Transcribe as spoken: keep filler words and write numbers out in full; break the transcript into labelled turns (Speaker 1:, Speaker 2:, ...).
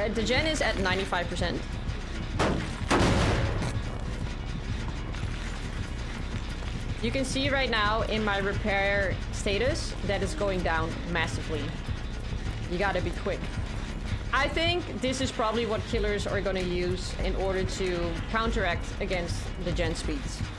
Speaker 1: Uh, the gen is at ninety-five percent. You can see right now in my repair status that it's going down massively. You gotta be quick. I think this is probably what killers are gonna use in order to counteract against the gen speeds.